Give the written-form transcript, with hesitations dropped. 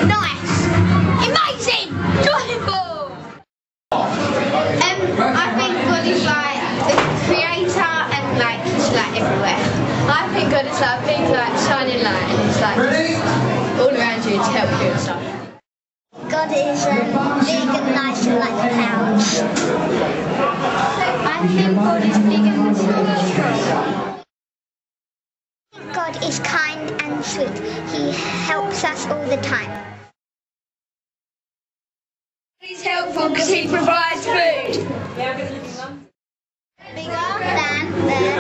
Nice. Amazing. Joyful. I think God is like the creator and like he's like everywhere. I think God is like a big like shining light and he's like all around you to help you and stuff. God is big and nice and like the clouds. I think God is big and strong. God is kind and sweet. He helps us all the time. He's helpful because he provides food. Bigger than the